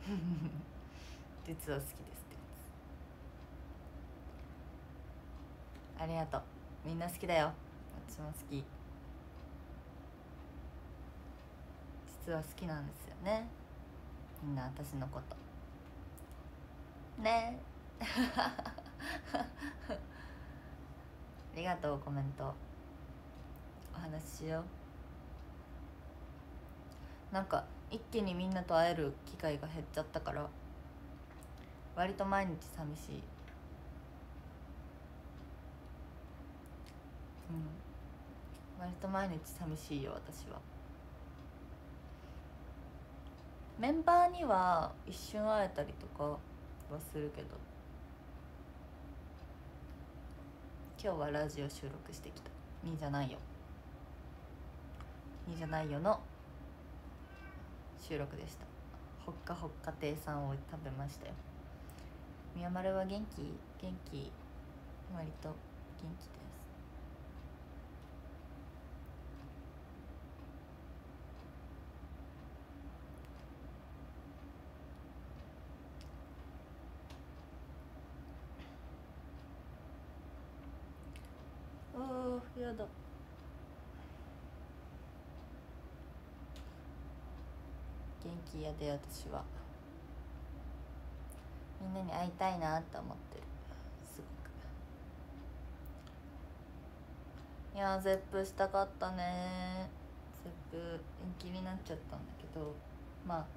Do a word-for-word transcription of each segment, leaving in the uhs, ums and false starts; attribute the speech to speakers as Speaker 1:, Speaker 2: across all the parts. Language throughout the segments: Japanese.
Speaker 1: 実は好きですってやつ。ありがとう。みんな好きだよ。私も好き。実は好きなんですよね、みんな私のことね。ありがとう。コメントお話ししよう。なんか一気にみんなと会える機会が減っちゃったから割と毎日寂しい。うん割と毎日寂しいよ私は。メンバーには一瞬会えたりとかはするけど、今日はラジオ収録してきた。にじゃないよにじゃないよの収録でした。ほっかほっか亭さんを食べましたよ。宮丸は元気？元気、割と元気です。あーやだ。元気やで私は。みんなに会いたいなって思ってる、すごく。いやーゼップしたかったね。ゼップ延期になっちゃったんだけど、まあ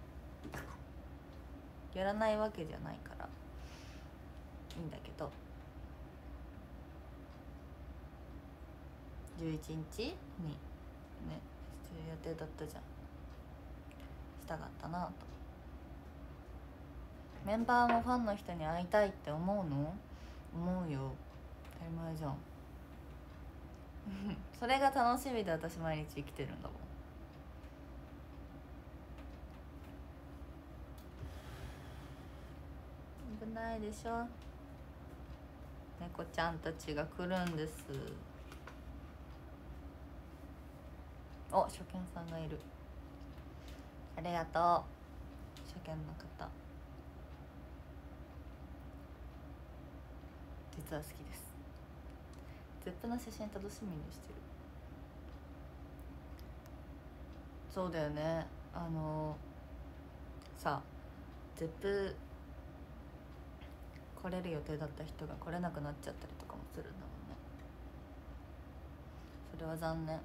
Speaker 1: やらないわけじゃないからいいんだけど、じゅういちにちにねする予定だったじゃん。したかったなと。メンバーもファンの人に会いたいって思うの？思うよ、当たり前じゃん。それが楽しみで私毎日生きてるんだもん。危ないでしょ。猫ちゃんたちが来るんです。お、初見さんがいる。ありがとう。初見の方実は好きです。ゼップの写真楽しみにしてる。そうだよね。あのさゼップ来れる予定だった人が来れなくなっちゃったりとかもするんだもんね。それは残念。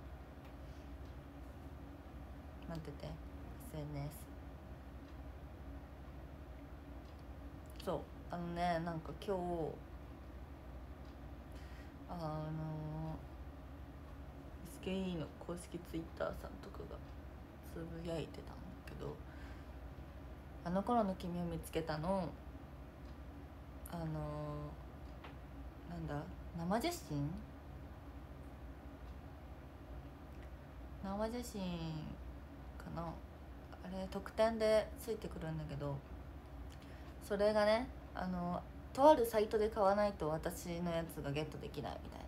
Speaker 1: 待ってて エスエヌエス。 そうあのね、なんか今日あの エスケーイー の公式ツイッターさんとかがつぶやいてたんだけど、あの頃の君を見つけたの、あのなんだ生写真生写真かな、あれ特典でついてくるんだけど、それがね、あのとあるサイトで買わないと私のやつがゲットできないみたい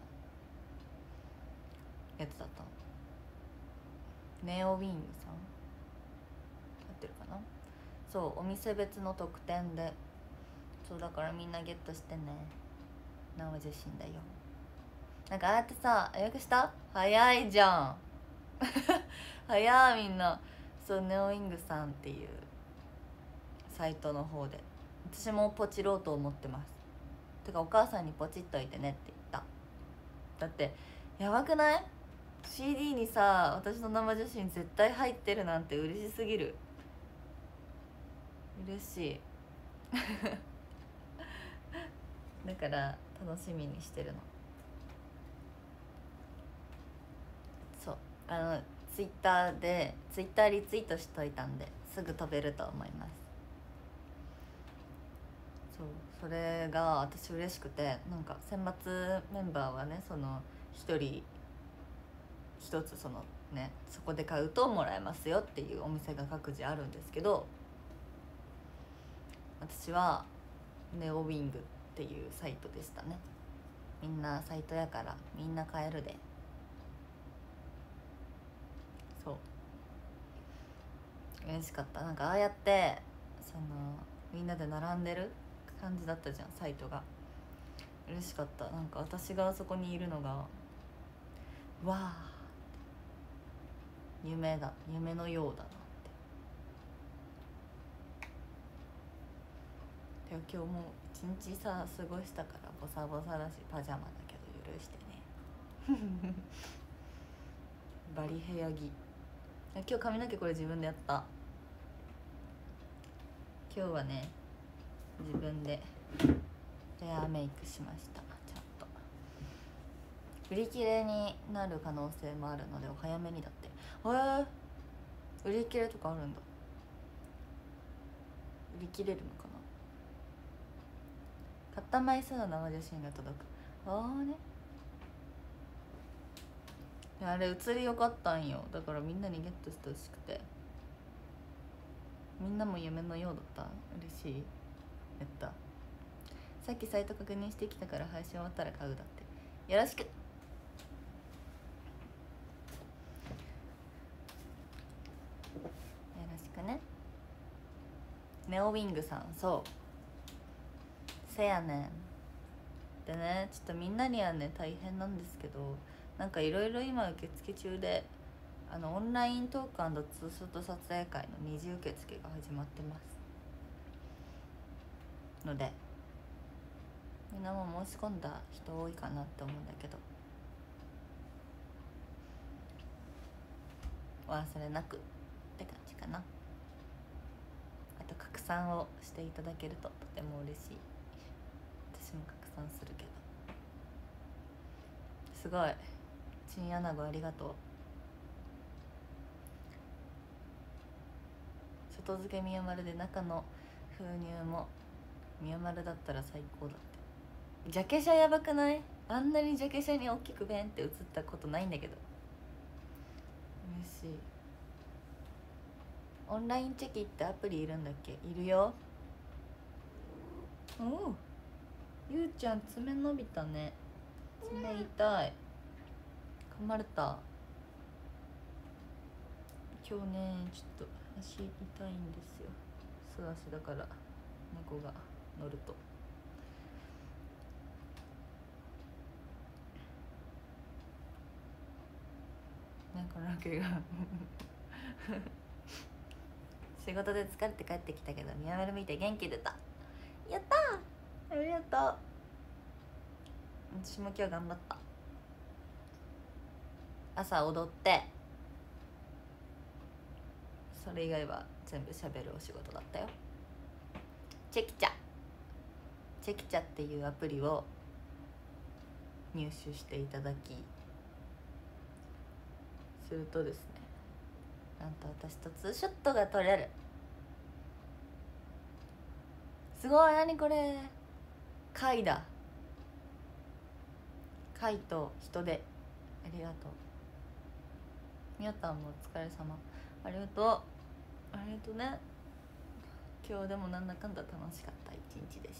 Speaker 1: なやつだったの。ネオウィングさん合ってるかな。そうお店別の特典で、そうだからみんなゲットしてね。生写真だよ。なんかああやってさ、予約した？早いじゃん早いみんな。そうネオウィングさんっていうサイトの方で私もポチろうと思ってます。てかお母さんにポチっといてねって言った。だってやばくない？ シーディー にさ私の生写真絶対入ってるなんて嬉しすぎる。嬉しいだから楽しみにしてるの。そうあのツイッターでツイッターリツイートしといたんですぐ飛べると思います。そうそれが私嬉しくて、なんか選抜メンバーはね、その一人一つそのねそこで買うともらえますよっていうお店が各自あるんですけど、私はネオウィングっていうサイトでしたね。みんなサイトやからみんな買えるで。そう嬉しかった。なんかああやってそのみんなで並んでる感じだったじゃん、サイトが。嬉しかった。なんか私があそこにいるのがわあ夢だ、夢のようだなって。でも今日もう一日さ過ごしたからボサボサだしパジャマだけど許してねバリ部屋着。今日髪の毛これ自分でやった。今日はね自分でレアメイクしました。ちゃんと売り切れになる可能性もあるのでお早めにだって。へえ、売り切れとかあるんだ。売り切れるのかな。買った枚数の生写真が届く。ああね、あれ写りよかったんよ。だからみんなにゲットしてほしくて。みんなも夢のようだった。嬉しい。やった。さっきサイト確認してきたから配信終わったら買うだって。よろしく。よろしくね。ネオウィングさん、そうせやねん。でね、ちょっとみんなにはね大変なんですけど、なんかいろいろ今受付中で、あのオンライントーク&ツーショット撮影会の二次受付が始まってますので、みんなも申し込んだ人多いかなって思うんだけど、お忘れなくって感じかな。あと拡散をしていただけるととても嬉しい。私も拡散するけど。すごいチンアナゴありがとう。外付けみや丸で中の封入もみや丸だったら最高だって。ジャケ写やばくない？あんなにジャケ写に大きくベンって写ったことないんだけど嬉しい。オンラインチェキってアプリいるんだっけ？いるよ。おお、ゆうちゃん爪伸びたね。爪痛い。噛まれた。今日ねちょっと足痛いんですよ。素足だから猫が乗ると。猫の毛が仕事で疲れて帰ってきたけどみやまる見て元気出た。やったー、ありがとう。私も今日頑張った。朝踊って、それ以外は全部しゃべるお仕事だったよ。チェキチャチェキチャっていうアプリを入手していただき、するとですね、なんと私とツーショットが撮れる。すごい。何これ。貝だ。貝と人で。ありがとう。みやたんもお疲れ様。ありがとう。ありがとうね。今日でもなんだかんだ楽しかった一日でした。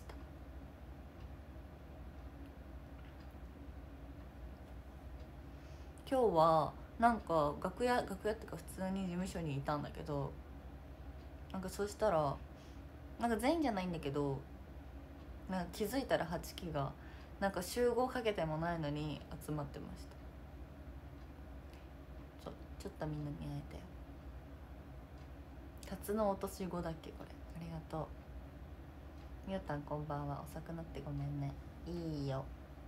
Speaker 1: 今日はなんか楽屋楽屋っていうか普通に事務所にいたんだけど、なんかそしたらなんか全員じゃないんだけど、なんか気づいたらはちきがなんか集合かけてもないのに集まってました。ちょちょっとみんなに会えたよ。タツの落とし子だっけこれ。ありがとう。みよたんこんばんは。遅くなってごめんね。いいよ。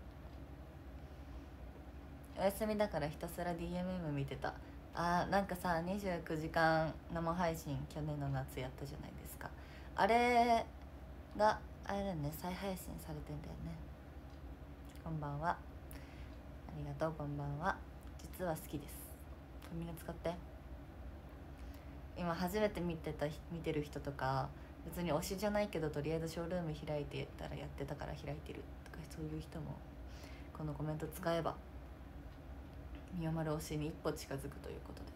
Speaker 1: お休みだからひたすら ディーエムエム 見てた。あー、なんかさにじゅうくじかん生配信去年の夏やったじゃないですか。あれがあれだね、再配信されてんだよね。こんばんは。ありがとう。こんばんは。実は好きです。みんな使って。今初めて見てた見てる人とか、別に推しじゃないけどとりあえずショールーム開いてたらやってたから開いてるとか、そういう人もこのコメント使えばみやまる推しに一歩近づくということで、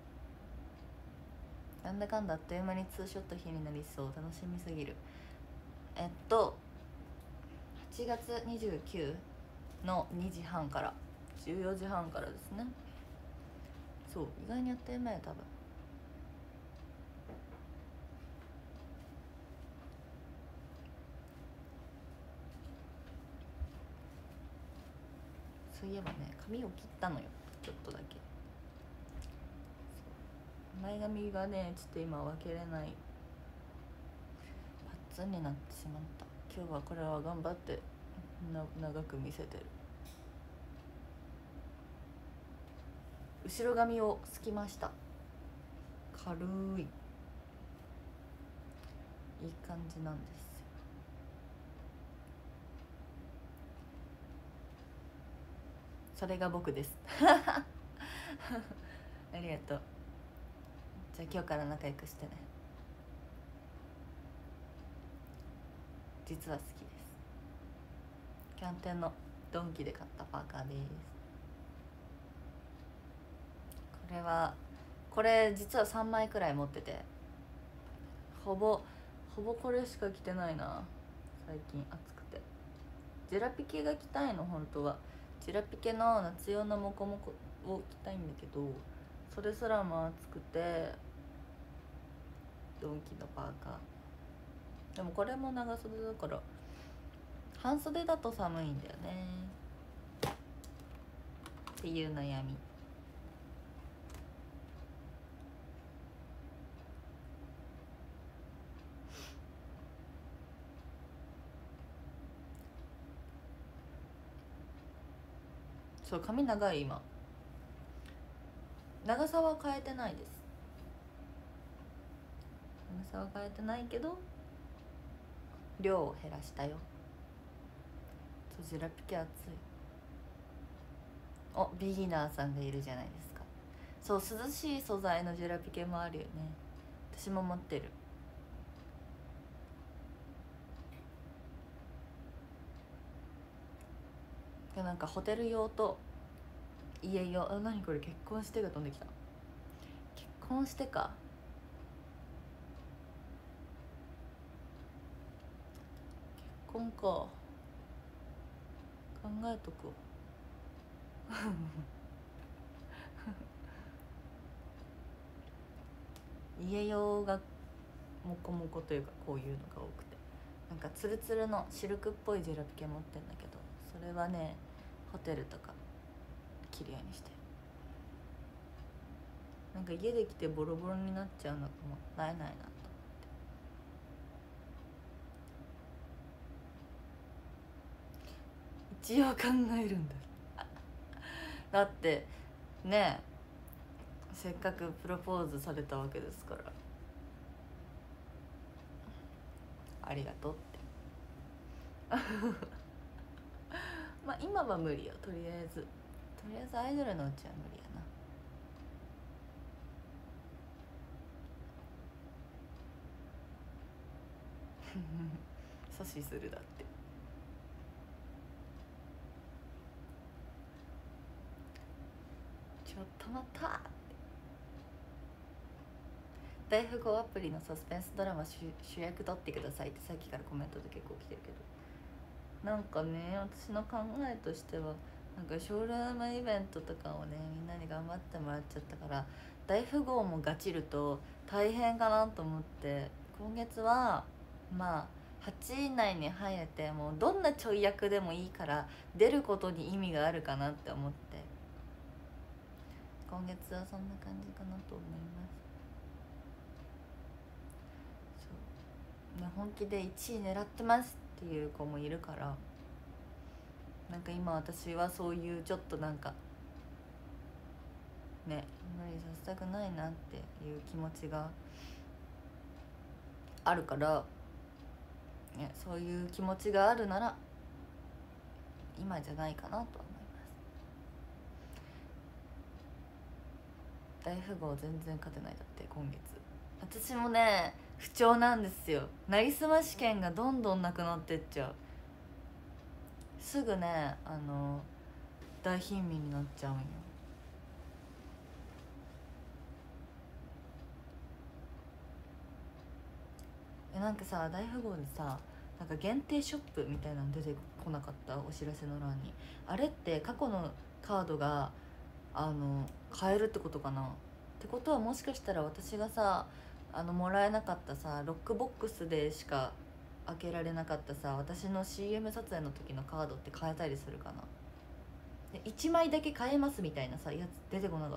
Speaker 1: なんだかんだあっという間にツーショット日になりそう。楽しみすぎる。えっとはちがつにじゅうくにちのにじはんからじゅうよじはんからですね。そう、意外にあっという間や多分。 そういえばね髪を切ったのよ、ちょっとだけ。前髪がねちょっと今分けれない、パッツンになってしまった。今日はこれは頑張ってな長く見せてる。後ろ髪をすきました。軽いいい感じなんですよ。それが僕ですありがとう。じゃあ今日から仲良くしてね。実は好きです。キャンテンのドンキで買ったパーカーです。これはこれ実はさんまいくらい持ってて、ほぼほぼこれしか着てないな最近。暑くてジェラピケが着たいの本当は。ジェラピケの夏用のモコモコを着たいんだけど、それすらも暑くてドンキのパーカー。でもこれも長袖だから半袖だと寒いんだよねっていう悩み。そう髪長い今。長さは変えてないです。長さは変えてないけど量を減らしたよ。ジェラピケ暑い。お、ビギナーさんがいるじゃないですか。そう涼しい素材のジェラピケもあるよね。私も持ってる。でなんかホテル用と家用、あ、何これ、結婚してが飛んできた。結婚してか。結婚か、考えとくわ家用がモコモコというかこういうのが多くて、なんかツルツルのシルクっぽいジェラピケ持ってんだけど、それはねホテルとか着るようにしてる。なんか家で着てボロボロになっちゃうのがもったいないなと思って一応考えるんだだってねえ、せっかくプロポーズされたわけですから、ありがとうってまあ今は無理よ、とりあえずとりあえずアイドルのうちは無理やな阻止するだって。ちょっと待った。大富豪アプリのサスペンスドラマ 主, 主役取ってくださいってさっきからコメントで結構来てるけど、なんかね私の考えとしてはなんかショールームイベントとかをねみんなに頑張ってもらっちゃったから、大富豪もガチると大変かなと思って、今月はまあはちい以内に入れて、もうどんなちょい役でもいいから出ることに意味があるかなって思って、今月はそんな感じかなと思います。そう、ね、本気でいちい狙ってますっていう子もいるから、なんか今私はそういうちょっとなんかね無理させたくないなっていう気持ちがあるから、ね、そういう気持ちがあるなら今じゃないかなとは思います。大富豪全然勝てないだって今月。私もね不調なんですよ。なりすま試験がどんどんなくなってっちゃう。すぐねあの大貧民になっちゃうんよ。えなんかさ大富豪でさなんか限定ショップみたいなの出てこなかった？お知らせの欄に。あれって過去のカードがあの買えるってことかな。ってことはもしかしたら私がさあのもらえなかったさロックボックスでしか開けられなかったさ私の シーエム 撮影の時のカードって買えたりするかな。 でいちまいだけ買えますみたいなさやつ出てこなかった？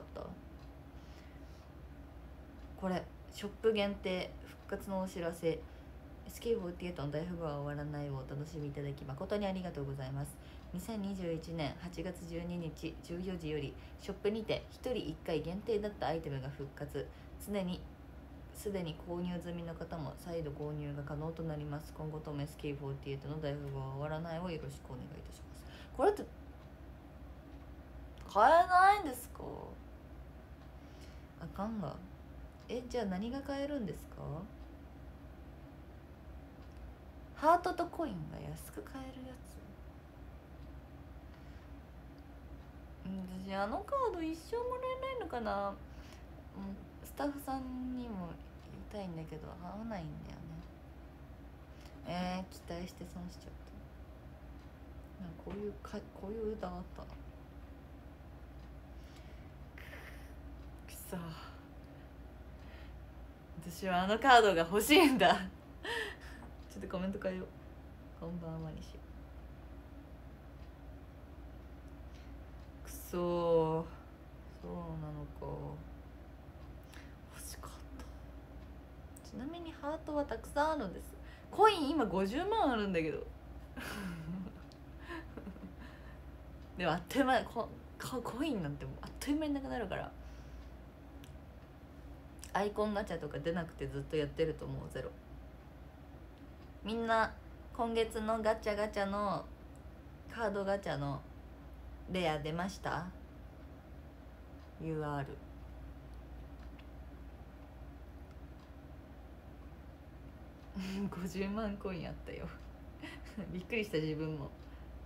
Speaker 1: これショップ限定復活のお知らせ、 エスケーフォーティーエイト の大富豪は終わらないをお楽しみいただき誠にありがとうございます。にせんにじゅういちねんはちがつじゅうににちじゅうよじよりショップにてひとりいっかい限定だったアイテムが復活。常にすでに購入済みの方も再度購入が可能となります。今後とも エスケーフォーティーエイト の大富豪は終わらないをよろしくお願いいたします。これって買えないんですか？あかんが。え、じゃあ何が買えるんですか？ハートとコインが安く買えるやつ。私あのカード一生もらえないのかな。うん、スタッフさんにも言いたいんだけど合わないんだよね。えー、期待して損しちゃった。なんかこういうかこういう歌あったな。くそ、私はあのカードが欲しいんだちょっとコメント変えよう。こんばんはにしよう。くそー、そうなのか。欲しかった。ちなみにハートはたくさんあるんです。コイン今ごじゅうまんあるんだけどでもあっという間こコインなんてあっという間になくなるから、アイコンガチャとか出なくてずっとやってると思う。ゼロ。みんな今月のガチャガチャのカードガチャのレア出ました？ ユーアール ごじゅうまんコインあったよびっくりした自分も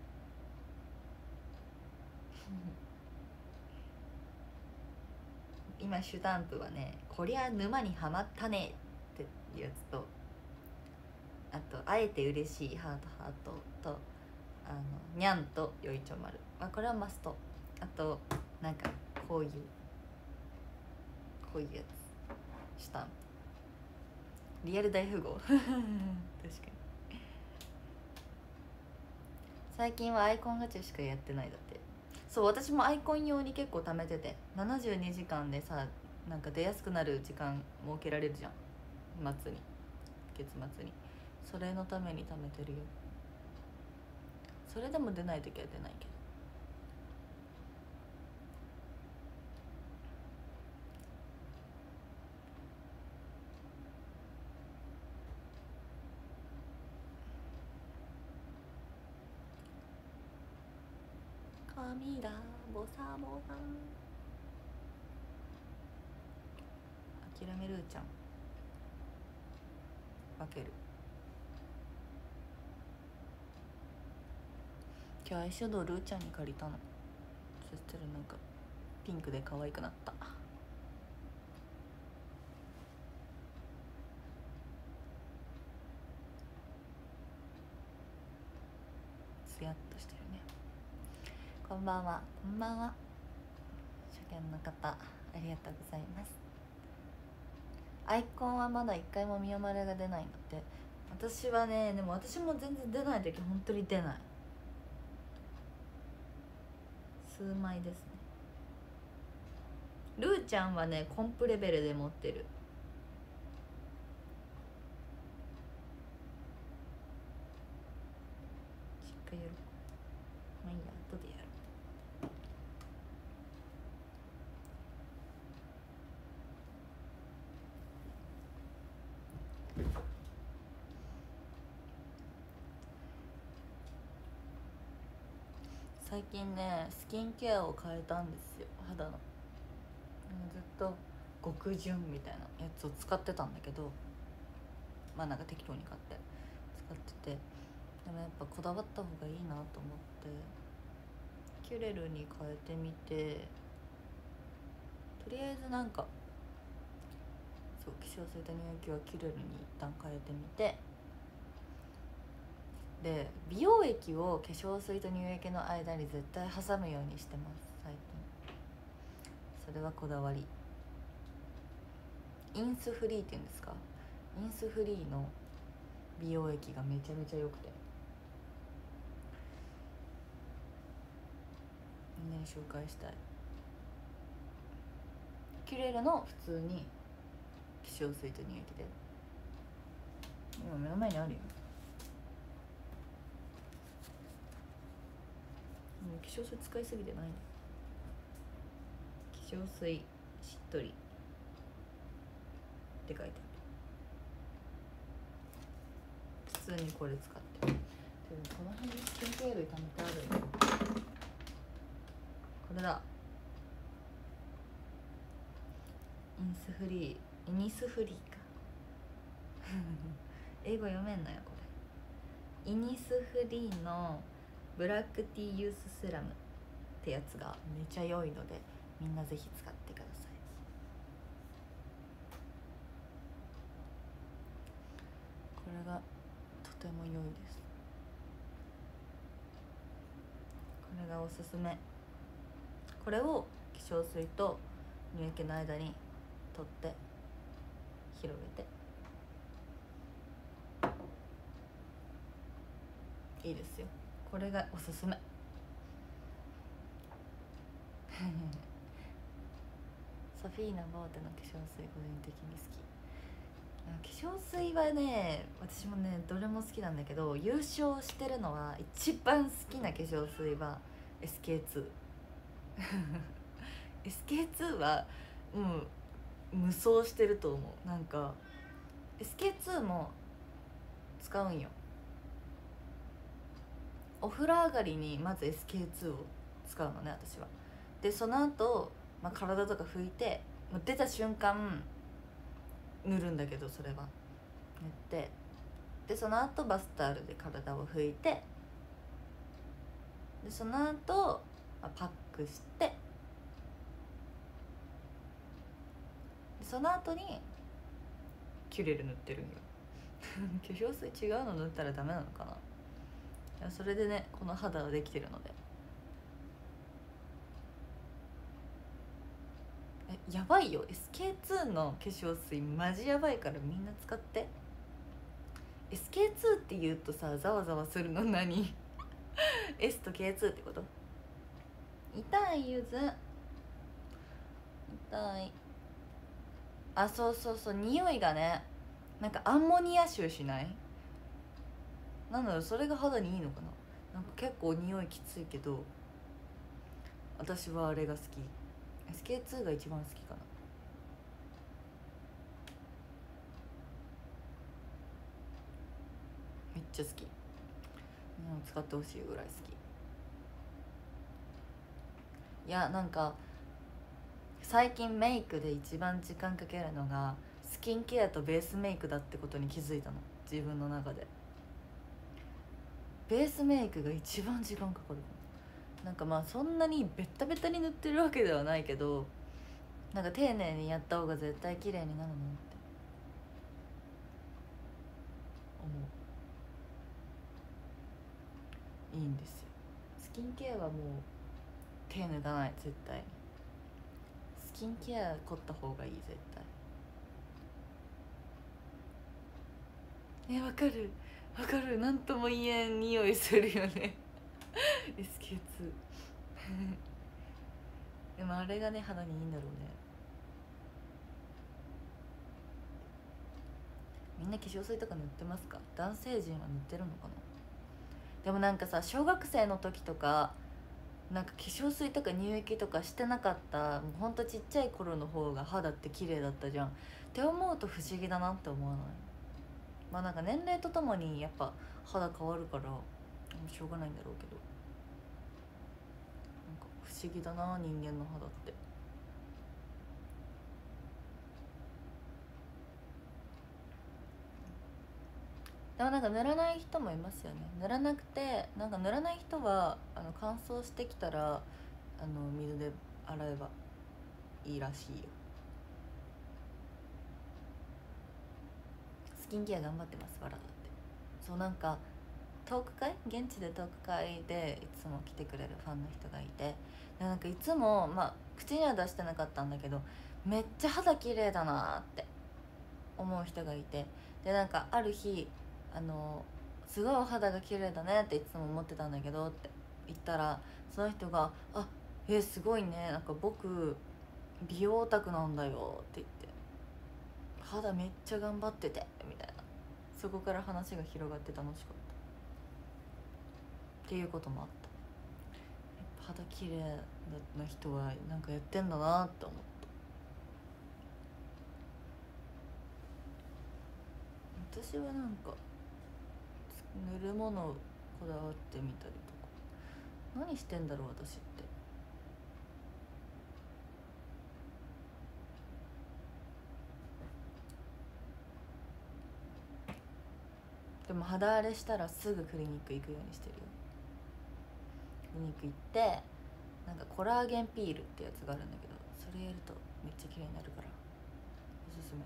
Speaker 1: 今シュタンプはね、こりゃ沼にはまったねっていうやつと、あとあえて嬉しいハートハートと、あのにゃんとよいちょまる、まあ、これはマスト。あとなんかこういうこういうやつシュタンプリアル大富豪確かに最近はアイコンガチャしかやってないだって。そう、私もアイコン用に結構貯めてて、ななじゅうにじかんでさ、なんか出やすくなる時間設けられるじゃん、末に月末に。それのために貯めてるよ。それでも出ない時は出ないけど。髪がボサボサ。諦めるーちゃん分ける。今日アイシャドウルーちゃんに借りたの。そしたらなんかピンクで可愛くなった。ツヤっとしてるね。こんばんは。こんばんは。初見の方ありがとうございます。アイコンはまだ一回もみよまれが出ないんだって。私はね、でも私も全然出ない時本当に出ない。数枚ですね。ルーちゃんはねコンプレベルで持ってる。しっかりやる。まあいいや、後でやる。最近ねスキンケアを変えたんですよ、肌の。ずっと極潤みたいなやつを使ってたんだけど、まあなんか適当に買って使ってて、でもやっぱこだわった方がいいなと思ってキュレルに変えてみて、とりあえずなんかそう化粧水と乳液はキュレルに一旦変えてみて、で美容液を化粧水と乳液の間に絶対挟むようにしてます最近。それはこだわり。インスフリーっていうんですか、インスフリーの美容液がめちゃめちゃ良くて、 みんなに紹介したい。キュレルの普通に化粧水と乳液で今目の前にあるよ。もう化粧水使いすぎてないの。化粧水しっとりって書いてある。普通にこれ使ってる。この辺にスキンケア類貯めてあるよ。これだ。インスフリー、イニスフリーか英語読めんのよこれ。イニスフリーのブラックティーユースセラムってやつがめちゃ良いので、みんなぜひ使ってください。これがとても良いです。これがおすすめ。これを化粧水と乳液の間に取って広げていいですよ。これがおすすめソフィーナ・ボーテの化粧水個人的に好き。化粧水はね、私もねどれも好きなんだけど、優勝してるのは一番好きな化粧水は エスケーツー エスケーツー はもう無双してると思う。なんか エスケーツー も使うんよ。お風呂上がりにまず エスケーツー を使うのね私は。でその後、まあ、体とか拭いて出た瞬間塗るんだけど、それは塗って、でその後バスタオルで体を拭いて、でその後、まあ、パックして、でその後にキュレル塗ってるんよ化粧水違うの塗ったらダメなのかな。それでねこの肌はできてるので。えやばいよ エスケーツー の化粧水マジやばいからみんな使って。 エスケーツー って言うとさざわざわするの何S と ケーツー ってこと。痛いゆず痛い。あ、そうそうそう、匂いがねなんかアンモニア臭しない？なんだろう、それが肌にいいのかな。なんか結構匂いきついけど私はあれが好き。 エスケーツー が一番好きかな。めっちゃ好き。みんなも使ってほしいぐらい好き。いやなんか最近メイクで一番時間かけるのがスキンケアとベースメイクだってことに気づいたの、自分の中で。ベースメイクが一番時間かかる。なんかまあそんなにベッタベタに塗ってるわけではないけど、なんか丁寧にやった方が絶対綺麗になるのって思う。いいんですよ。スキンケアはもう手抜かない、絶対に。スキンケア凝った方がいい、絶対。え、わかるわかる、なんとも言えん匂いするよねエスケーツー でもあれがね肌にいいんだろうね。みんな化粧水とか塗ってますか？男性陣は塗ってるのかな。でもなんかさ、小学生の時とかなんか化粧水とか乳液とかしてなかった、もうほんとちっちゃい頃の方が肌って綺麗だったじゃんって思うと不思議だなって思わない？まあなんか年齢とともにやっぱ肌変わるからしょうがないんだろうけど、なんか不思議だな人間の肌って。でもなんか塗らない人もいますよね。塗らなくて、なんか塗らない人はあの乾燥してきたらあの水で洗えばいいらしいよ。スキンケア頑張ってます、わらだって。そう、なんかトーク会、現地でトーク会でいつも来てくれるファンの人がいて、でなんかいつもまあ口には出してなかったんだけど、めっちゃ肌綺麗だなって思う人がいて、でなんかある日あのすごいお肌が綺麗だねっていつも思ってたんだけどって言ったら、その人が「あ、 えすごいね、なんか僕美容オタクなんだよって言って、肌めっちゃ頑張っててみたいな、そこから話が広がって楽しかったっていうこともあった。やっぱ肌綺麗な人はなんかやってんだなって思った。私はなんか塗るものをこだわってみたりとか、何してんだろう私って。でも肌荒れしたらすぐクリニック行くようにしてるよ。クリニック行ってなんかコラーゲンピールってやつがあるんだけど、それやるとめっちゃ綺麗になるからおすす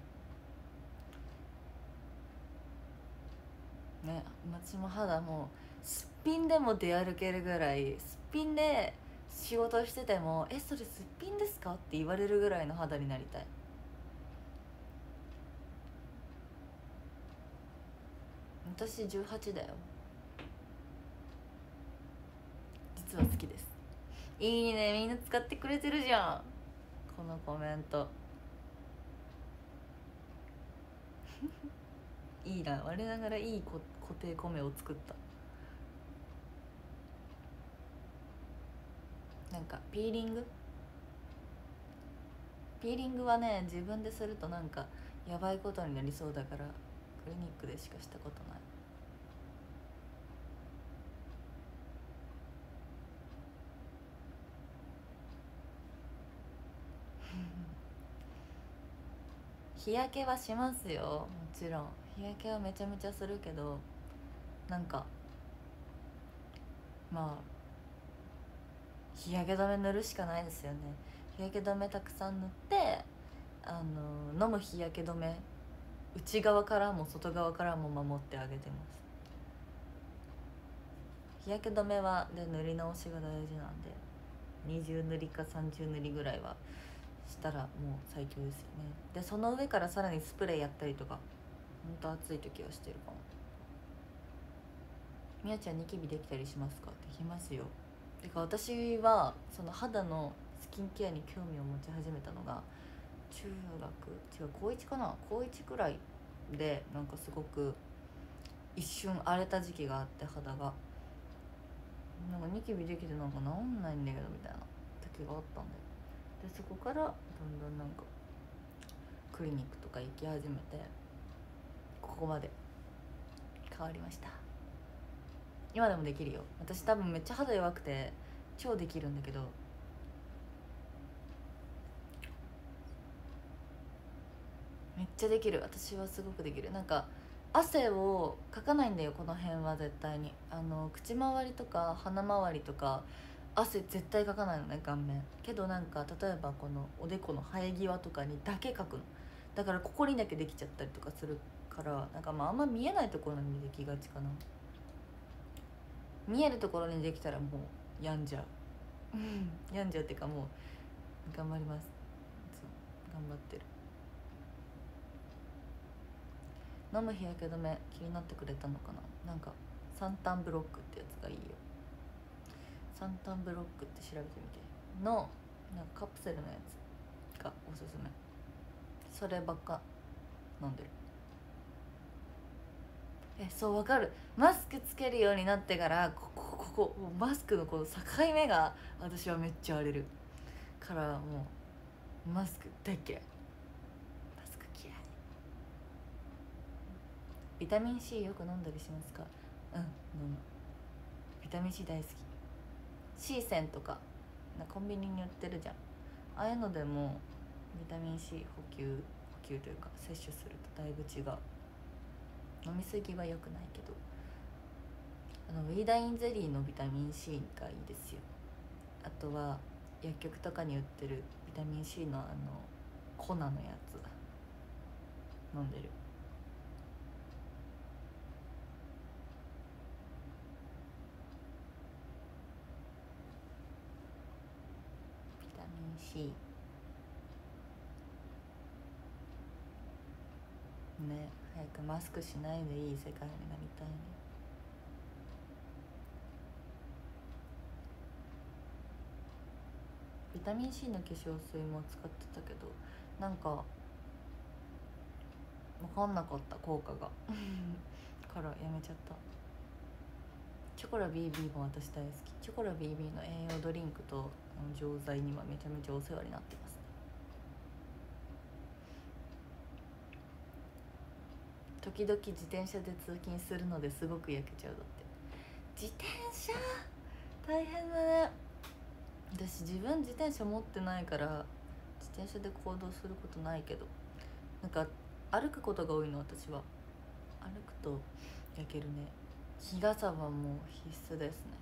Speaker 1: めね。私も肌もうすっぴんでも出歩けるぐらい、すっぴんで仕事しててもえそれすっぴんですかって言われるぐらいの肌になりたい。私じゅうはちだよ。実は好きです。いいね、みんな使ってくれてるじゃんこのコメントいいな、我ながらいい固定コメを作った。なんかピーリングピーリングはね、自分でするとなんかやばいことになりそうだからクリニックでしかしたことない日焼けはしますよ、もちろん日焼けはめちゃめちゃするけど、なんかまあ日焼け止め塗るしかないですよね。日焼け止めたくさん塗って、あの飲む日焼け止め、内側からも外側からも守ってあげてます。日焼け止めはで塗り直しが大事なんで、にじゅう塗りかさんじゅう塗りぐらいはしたらもう最強ですよね。でその上からさらにスプレーやったりとか、ほんと暑い時はしてるかも。みやちゃんニキビできたりしますか？できますよ。てか私はその肌のスキンケアに興味を持ち始めたのが中学違う高いちかな、高いちくらいで、なんかすごく一瞬荒れた時期があって、肌がなんかニキビできてなんか治んないんだけどみたいな時があったんで、でそこからどんどんなんかクリニックとか行き始めて、ここまで変わりました。今でもできるよ。私多分めっちゃ肌弱くて超できるんだけど、めっちゃできる。私はすごくできる。なんか汗をかかないんだよこの辺は絶対に。あの口周りとか鼻周りとか汗絶対かかないのね、顔面。けどなんか例えばこのおでこの生え際とかにだけかくの。だからここにだけできちゃったりとかするから、なんかまああんま見えないところにできがちかな。見えるところにできたらもう病んじゃう病んじゃうっていうか、もう頑張ります。そう頑張ってる。飲む日焼け止め気になってくれたのかな。なんかサンタンブロックってやつがいいよ。サンタンブロックって調べてみての、なんかカプセルのやつがおすすめ。そればっか飲んでる。えそうわかる。マスクつけるようになってからここここマスクのこの境目が私はめっちゃ荒れるから、もうマスクだけ。マスク嫌い。ビタミン C よく飲んだりしますか？うん、飲む。ビタミン C 大好き。 C 線とかなコンビニに売ってるじゃん。ああいうのでもビタミン C 補給補給というか摂取するとだいぶ違う。飲みすぎは良くないけど、あのウィーダインゼリーのビタミン C がいいですよ。あとは薬局とかに売ってるビタミン C のあの粉のやつ飲んでる。ビタミン C ね。早くマスクしないでいい世界になりたいね。 ビタミン C の化粧水も使ってたけどなんか分かんなかった効果がからやめちゃった。チョコラ ビービー も私大好き。チョコラ ビービー の栄養ドリンクと錠剤にはめちゃめちゃお世話になってますね。時々自転車で通勤するのですごく焼けちゃう。だって自転車大変だね。私自分自転車持ってないから自転車で行動することないけど、なんか歩くことが多いの。私は歩くと焼けるね。日傘はもう必須ですね。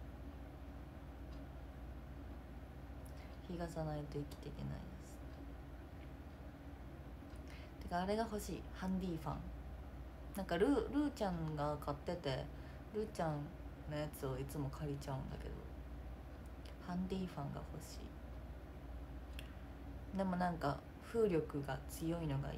Speaker 1: 日傘ないと生きていけないです。てかあれが欲しい、ハンディファン。なんかルー、ルーちゃんが買ってて、ルーちゃんのやつをいつも借りちゃうんだけど、ハンディファンが欲しい。でもなんか風力が強いのがいい。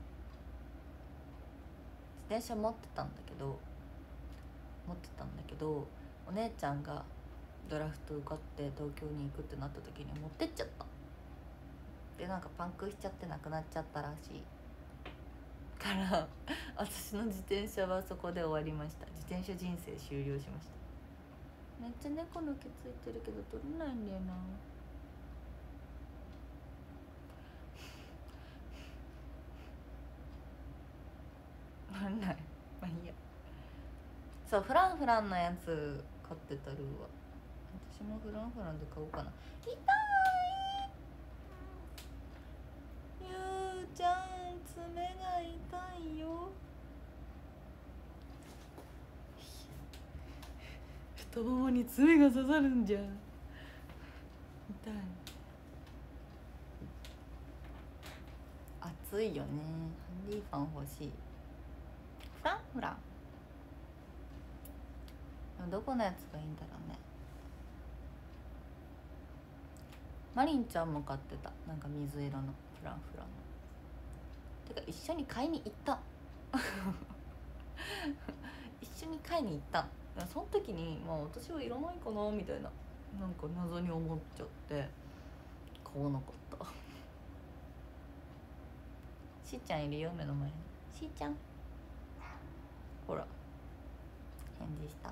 Speaker 1: 自転車持ってたんだけど持ってたんだけどお姉ちゃんがドラフト受かって東京に行くってなった時に持ってっちゃった。でなんかパンクしちゃってなくなっちゃったらしいから私の自転車はそこで終わりました。自転車人生終了しました。めっちゃ猫の毛ついてるけど取れないんだよな。取れない。まあいいや。そう、フランフランのやつ買ってたルーは。私もフランフランで買おうかな。痛い。ゆうちゃん爪が痛いよ。太ももに爪が刺さるんじゃん。痛い。暑いよね。ハンディファン欲しい。フランフランどこのやつがいいんだろうね。マリンちゃんも買ってた。なんか水色のフランフランの。てか一緒に買いに行った一緒に買いに行った。その時にまあ私はいらないかなみたいな、なんか謎に思っちゃって買わなかったしーちゃんいるよ目の前に。しーちゃんほら返事した。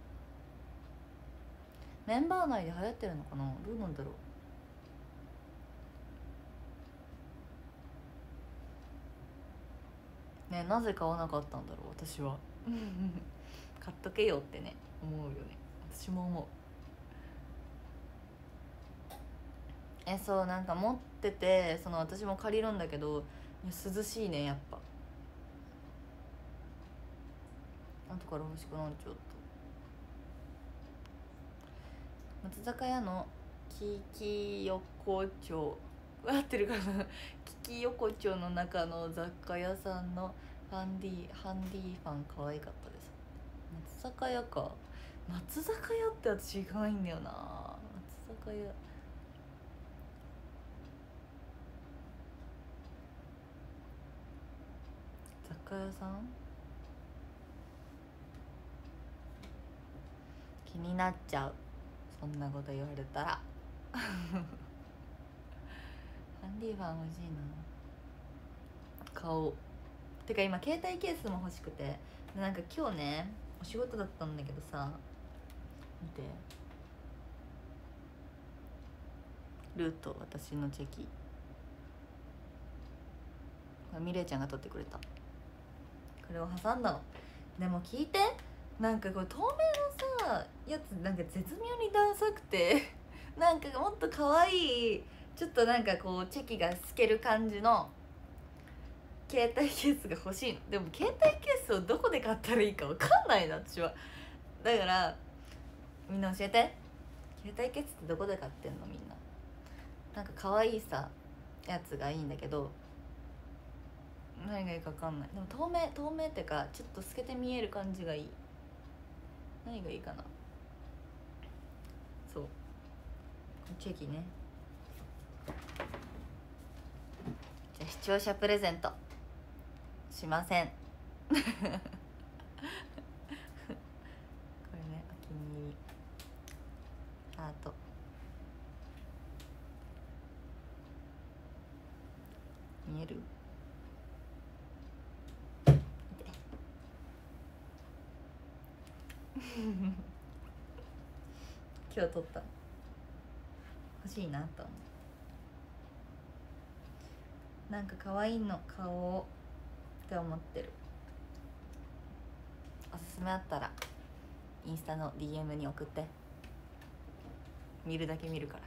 Speaker 1: メンバー内で流行ってるのかな。どうなんだろうね。なぜ買わなかったんだろう私は買っとけよってね思うよね。私も思う。えそうなんか持ってて、その私も借りるんだけど涼しいねやっぱ。後から欲しくなっちゃった。松坂屋のキキ横丁合ってるかなキキ横丁の中の雑貨屋さんのハンディハンディファン可愛かったです。松坂屋か。松坂屋って私行かないんだよな。松坂屋雑貨屋さん気になっちゃう。そんなこと言われたらハンディファン欲しいな。買おう。てか今携帯ケースも欲しくて、なんか今日ねお仕事だったんだけどさ、見てルート私のチェキミレイちゃんが撮ってくれた。これを挟んだの。でも聞いて、なんかこれ透明のさやつなんか絶妙にダサくてなんかもっと可愛いちょっとなんかこうチェキが透ける感じの携帯ケースが欲しいの。でも携帯ケースをどこで買ったらいいか分かんないな私は。だからみんな教えて。携帯ケースってどこで買ってんのみんな。なんか可愛いさやつがいいんだけど何がいいか分かんない。でも透明透明ってかちょっと透けて見える感じがいい。何がいいかな。そうチェキね。じゃあ視聴者プレゼントしませんこれねお気に入りハート。 今日撮った欲しいなと思う。なんか可愛いの顔をって思ってる。おすすめあったらインスタの ディーエム に送って。見るだけ見るから。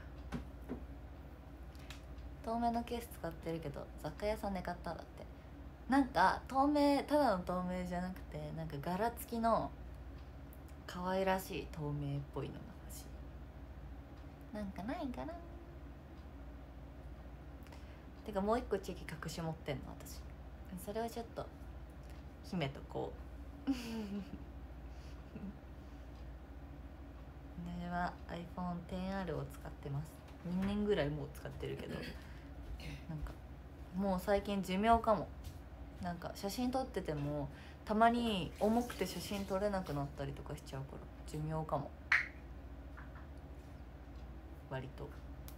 Speaker 1: 透明のケース使ってるけど雑貨屋さんで買ったんだって。なんか透明、ただの透明じゃなくてなんか柄付きの可愛らしい透明っぽいのが欲しい。なんかないかな。てかもう一個チェキ隠し持ってんの私。それはちょっと秘めとこう。私は アイフォンテンアール を使ってます。にねんぐらいもう使ってるけどなんかもう最近寿命かも。なんか写真撮っててもたまに重くて写真撮れなくなったりとかしちゃうから寿命かも割と。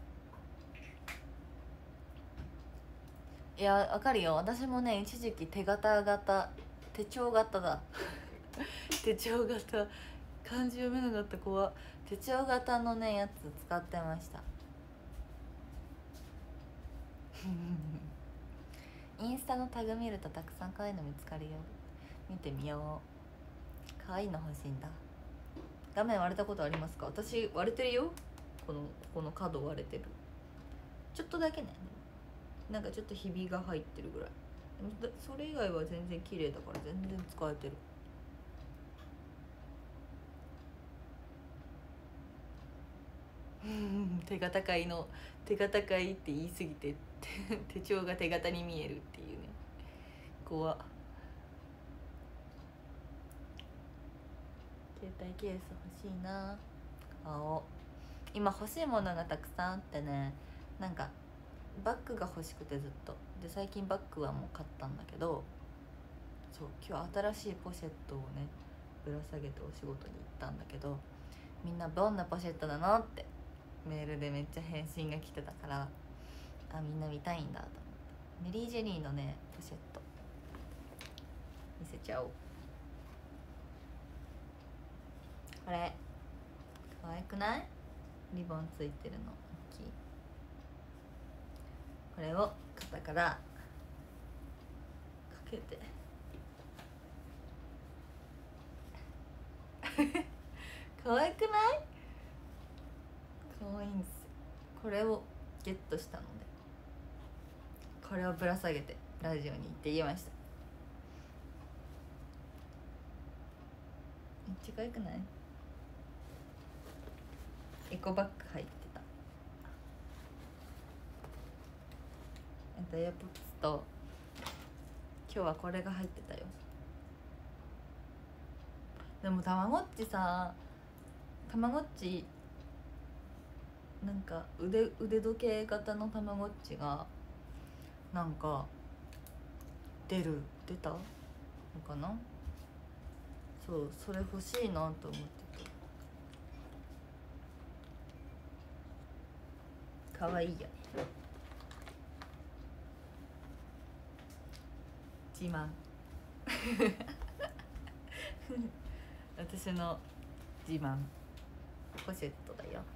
Speaker 1: いやわかるよ。私もね一時期手形型手帳型だ手帳型漢字読めなかった子は手帳型のねやつ使ってましたインスタのタグ見るとたくさん可愛いの見つかるよ。見てみよう。可愛いの欲しいんだ。画面割れたことありますか？私割れてるよ。このここの角割れてる。ちょっとだけね。なんかちょっとひびが入ってるぐらい。それ以外は全然綺麗だから全然使えてる。手形買いの手形買いって言い過ぎて手帳が手形に見えるっていうね。怖っ。携帯ケース欲しいな。買おう。今欲しいものがたくさんあってね。なんかバッグが欲しくてずっとで最近バッグはもう買ったんだけど、そう今日新しいポシェットをねぶら下げてお仕事に行ったんだけど、みんなどんなポシェットなのってメールでめっちゃ返信が来てたから、あみんな見たいんだと思って。メリー・ジェリーのねポシェット見せちゃおう。これ可愛くない？リボンついてるの大きい。これを肩からかけて可愛くない？可愛いんですよ。これをゲットしたのでこれをぶら下げてラジオに行って言いました。めっちゃ可愛くない？エコバッグ入ってた。あとエアポッツと今日はこれが入ってたよ。でもたまごっちさ、たまごっちなんか腕腕時計型のたまごっちがなんか出る出たのかな。そうそれ欲しいなと思ってた。かわいいよね。自慢私の自慢ポシェットだよ。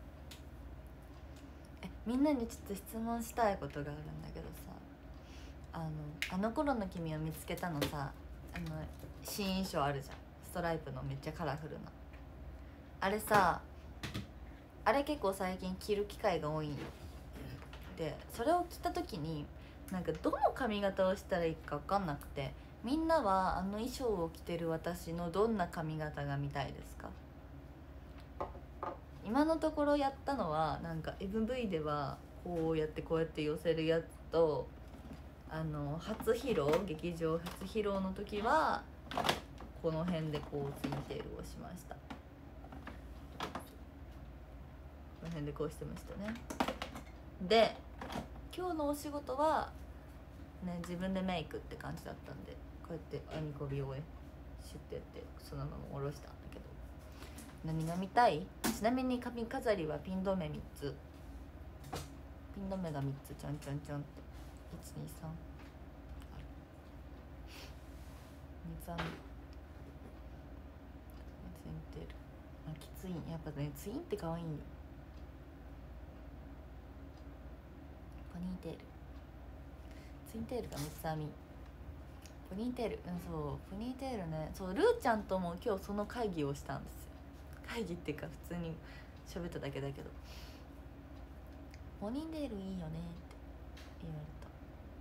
Speaker 1: えみんなにちょっと質問したいことがあるんだけどさ、あのあの頃の君を見つけたのさ、あの新衣装あるじゃん、ストライプのめっちゃカラフルなあれさ、あれ結構最近着る機会が多いんよ。でそれを着た時になんかどの髪型をしたらいいか分かんなくて、みんなはあの衣装を着てる私のどんな髪型が見たいですか？今のところやったのはなんか エムブイ ではこうやってこうやって寄せるやつと、あの初披露劇場初披露の時はこの辺でこうツインテールをしました。この辺でこうしてましたね。で今日のお仕事はね自分でメイクって感じだったんで、こうやって編み込みをシュッてやってそのまま下ろしたんだけど、何が見たい？ちなみに髪飾りはピン止めみっつ、ピン止めがみっつちょんちょんちょんっていちにさんある。みっつある。 テール、あ、きツイン、やっぱねツインって可愛いよ。ポニーテール、ツインテールがめっちゃみポニーテール、うん、そうポニーテールね。そうルーちゃんとも今日その会議をしたんですよ。会議っていうか普通に喋っただけだけど、ポニーテールいいよねって言われた。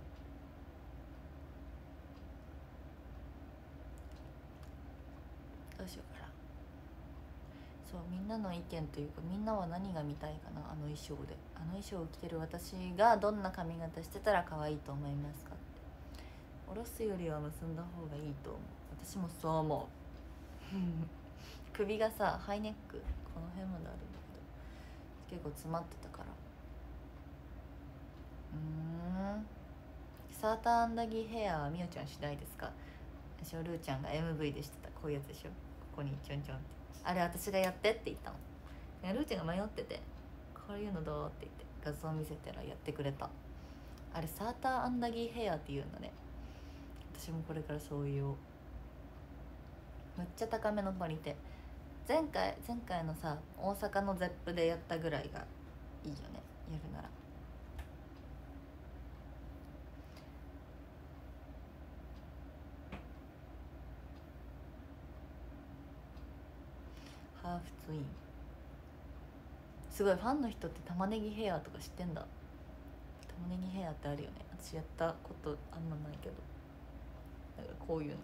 Speaker 1: どうしようかな。そうみんなの意見というか、みんなは何が見たいかな。あの衣装で、あの衣装を着てる私がどんな髪型してたら可愛いと思いますかって。下ろすよりは結んだ方がいいと思う。私もそう思う首がさハイネックこの辺まであるんだけど結構詰まってたから。うーんサーターアンダギーヘアはみおちゃん次第ですか。私はルーちゃんが エムブイ でしてたこういうやつでしょ。ここにちょんちょんって、あれ私がやってって言ったの。ルーちゃんが迷ってて、こういうのどうって言って画像見せたらやってくれた。あれサーターアンダギーヘアっていうんだね。私もこれからそういうめっちゃ高めのポニテ、前回前回のさ大阪のゼップでやったぐらいがいいよね、やるなら。ハーフツイン、すごいファンの人って玉ねぎヘアとか知ってんだ。玉ねぎヘアってあるよね。私やったことあんまないけど、だからこういうの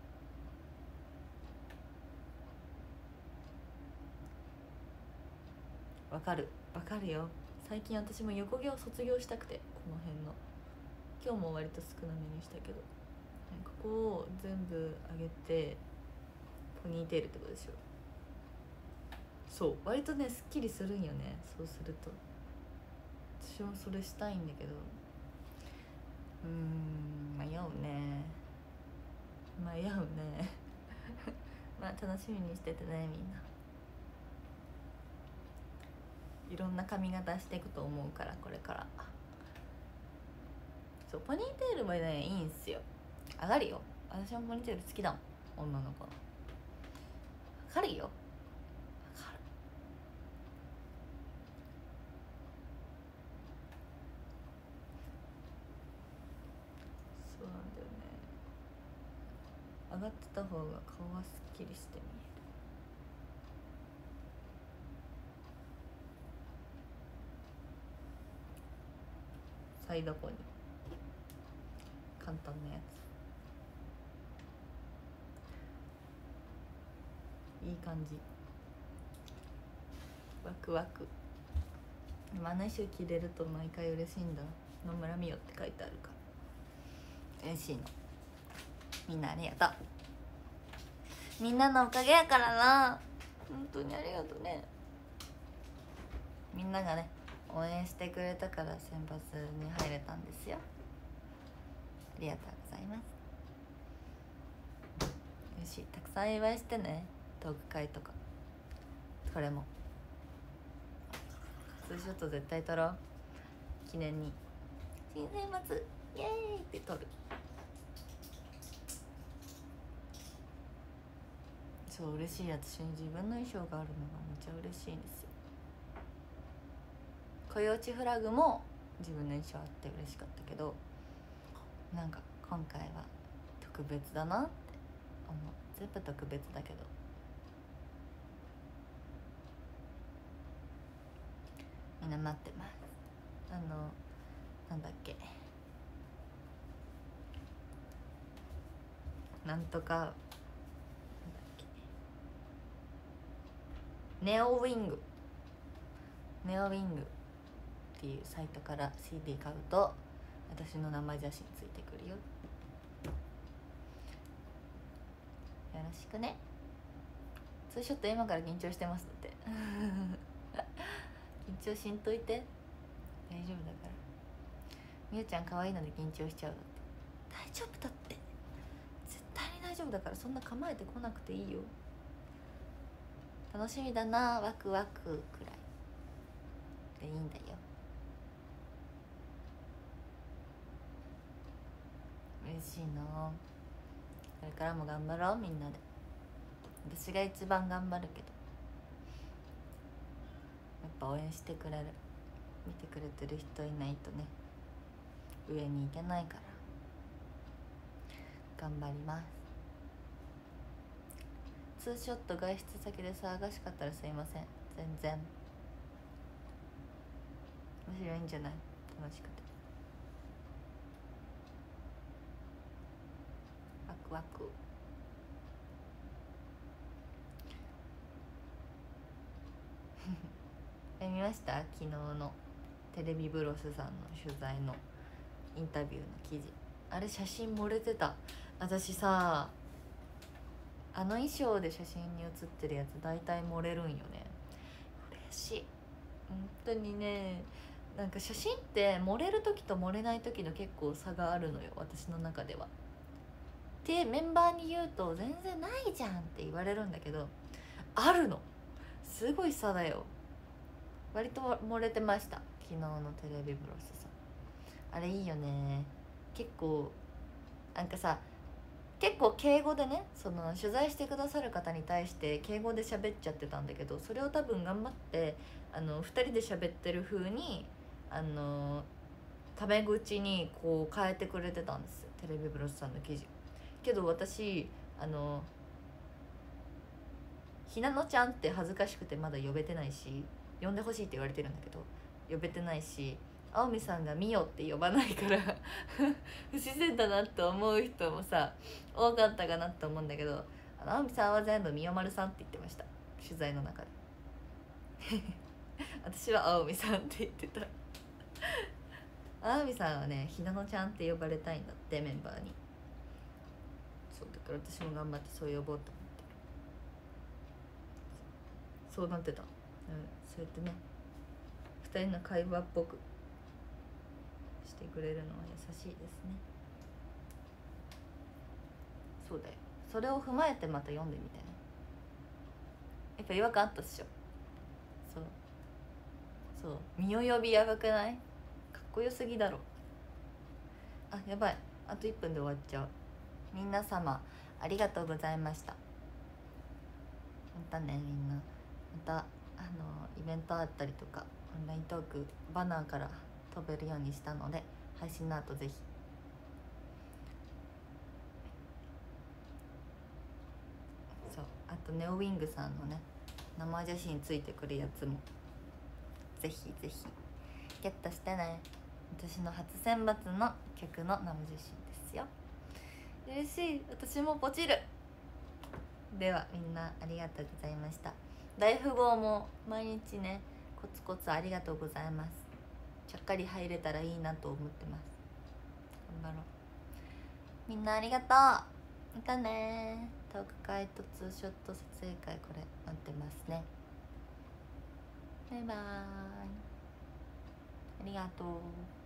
Speaker 1: わかるわかるよ。最近私も横毛を卒業したくて、この辺の今日も割と少なめにしたけど、ここを全部上げてポニーテールってことでしょ。そう割とねすっきりするんよね。そうすると私もそれしたいんだけど、うーん迷うね迷うねまあ楽しみにしててね、みんな。いろんな髪型していくと思うから、これから。そうポニーテールもねいいんすよ。上がるよ、私もポニーテール好きだもん、女の子。わかるよ、わかる。そうなんだよね、上がってた方が顔がすっきりして見える。サイドポニー簡単なやつ、いい感じ。ワクワク。今あの衣装着れると毎回嬉しいんだ。野村美代って書いてあるから嬉しいの。みんなありがとう。みんなのおかげやからな、本当にありがとうね。みんながね応援してくれたから選抜に入れたんですよ。ありがとうございます。よしたくさん祝いしてね、トーク会とか。これもツーショット絶対撮ろう、記念に。新選抜イエーイって撮る。そう嬉しい。私に自分の衣装があるのがめっちゃ嬉しいんですよ。コヨーチフラグも自分の衣装あって嬉しかったけど、なんか今回は特別だなって思う。全部特別だけどみんな待ってます。あのなんだっけ、なんとかなんだっけ、ネオウィングネオウィングっていうサイトから シーディー 買うと私の生写真ついてくるよ。よろしくね。ツーショット今から緊張してますって緊張しんといて、大丈夫だから。みゆちゃん可愛いので緊張しちゃうだって。大丈夫だって、絶対に大丈夫だから、そんな構えてこなくていいよ。楽しみだな、ワクワクくらいでいいんだよ。嬉しいな。これからも頑張ろうみんなで。 私が一番頑張るけど、やっぱ応援してくれる、見てくれてる人いないとね上に行けないから頑張ります。ツーショット外出先で騒がしかったらすいません。全然面白いんじゃない、楽しくてワクワクえ見ました？昨日のテレビブロスさんの取材のインタビューの記事、あれ写真漏れてた。私さあの衣装で写真に写ってるやつ大体漏れるんよね。嬉しい本当にね。なんか写真って漏れる時と漏れない時の結構差があるのよ私の中では。でメンバーに言うと全然ないじゃんって言われるんだけど、あるの、すごい差だよ。割と漏れてました昨日のテレビブロスさん。あれいいよね。結構なんかさ結構敬語でね、その取材してくださる方に対して敬語で喋っちゃってたんだけど、それを多分頑張ってあのふたりで喋ってる風にあのタメ口にこう変えてくれてたんですよテレビブロスさんの記事。けど私あのひなのちゃんって恥ずかしくてまだ呼べてないし、呼んでほしいって言われてるんだけど呼べてないし、青海さんがみよって呼ばないから不自然だなって思う人もさ多かったかなって思うんだけど、あの青海さんは全部みよまるさんって言ってました取材の中で私は青海さんって言ってた青海さんはねひなのちゃんって呼ばれたいんだってメンバーに。そうだから私も頑張ってそう呼ぼうと思ってる。そうなってた、うん、そうやってねふたりの会話っぽくしてくれるのは優しいですね。そうだよ、それを踏まえてまた読んでみてね。やっぱ違和感あったっしょ。そうそう身を呼びやばくない？かっこよすぎだろ。あやばい、あといっぷんで終わっちゃう。皆様ありがとうございました。またねみんな。またあのイベントあったりとかオンライントークバナーから飛べるようにしたので配信の後ぜひそうあとネオウィングさんのね生写真ついてくるやつもぜひぜひゲットしてね。私の初選抜の曲の生写真ですよ。嬉しい、私もポチる。ではみんなありがとうございました。大富豪も毎日ねコツコツありがとうございます。ちゃっかり入れたらいいなと思ってます。頑張ろう。みんなありがとう。またね。トーク会とツーショット撮影会これ待ってますね。バイバーイ。ありがとう。